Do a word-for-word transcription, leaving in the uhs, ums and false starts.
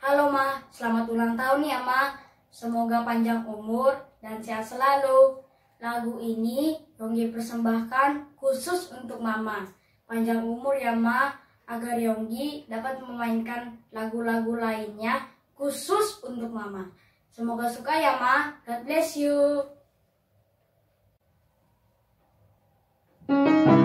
Halo Ma, selamat ulang tahun ya Ma. Semoga panjang umur dan sehat selalu. Lagu ini Yonggi persembahkan khusus untuk Mama. Panjang umur ya Ma, agar Yonggi dapat memainkan lagu-lagu lainnya khusus untuk Mama. Semoga suka ya Ma. God bless you.